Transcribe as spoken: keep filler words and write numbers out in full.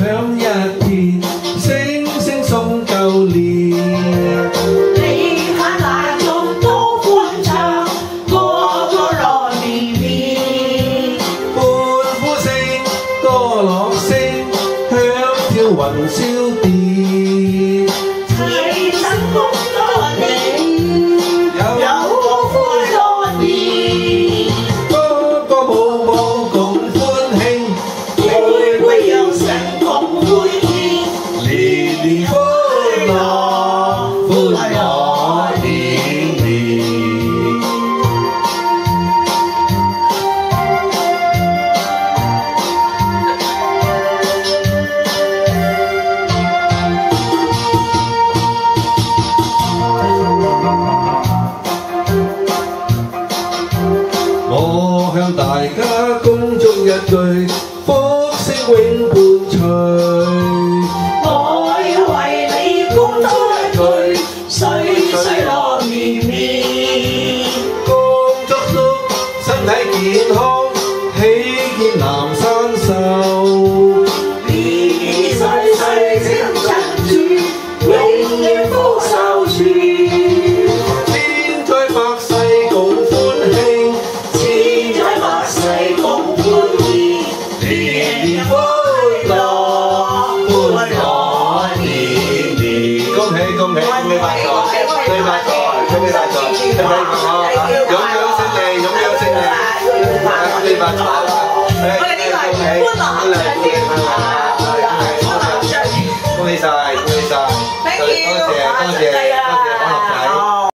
響一片，聲聲送舊年。 你看那種都歡唱，個個樂綿綿。 歡呼聲、歌樂聲，響跳雲霄殿。 齊心恭賀你，有個歡樂年。 個個舞舞共歡慶， 每每有神共歡慶。 年年歡樂，歡樂年年。我向大家恭祝一句，福星永伴隨。 我要為你恭祝一句，歲歲樂綿綿。 恭祝祝身體健康，喜見南山壽。 年年歲歲精神住，永遠福壽住。 千載百世共歡慶， 千載百世共歡慶。年年歡樂，歡樂年年。 恭喜恭喜恭喜發財，恭喜發財，恭喜發財，恭喜發財，永遠勝利，永遠勝利，恭喜發財。 我哋呢個係歡樂合唱團啊，歡樂合唱團。 恭喜晒，恭喜晒， Thank you， 多謝多謝。